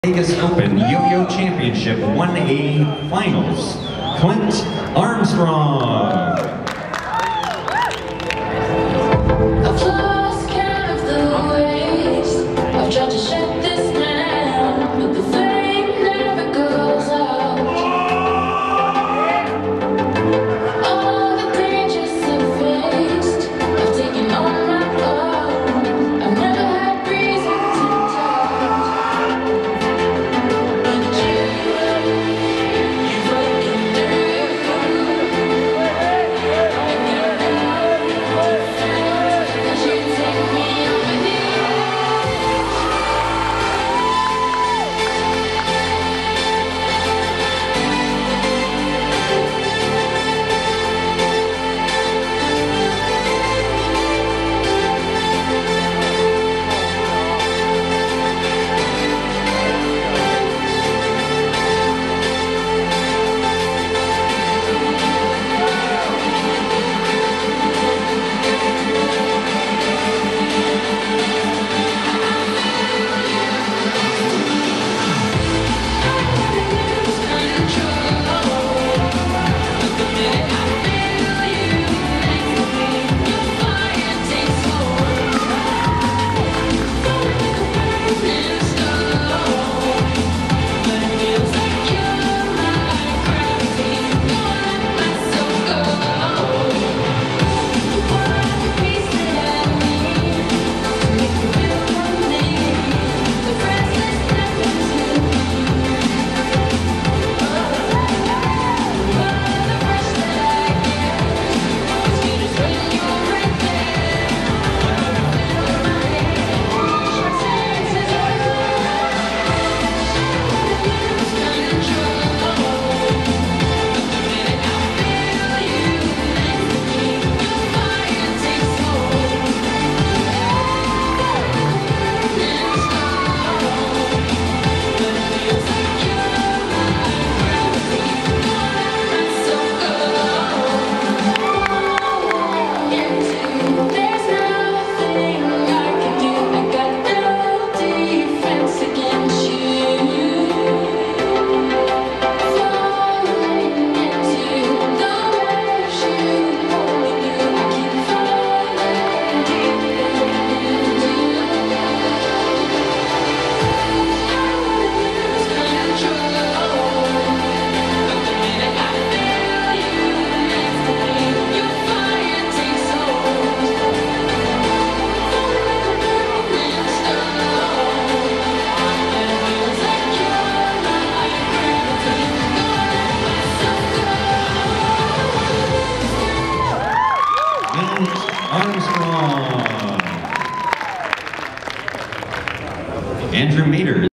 Vegas Open Yo-Yo Championship 1A Finals, Clint Armstrong. I've lost count of the ways I've tried to shut this down, but the flame never goes out. All the dangers I've faced, I've taken on my own. I've never had reason to doubt. But you've broken through, and you're now that you take me on with you. Armstrong. Andrew Mater.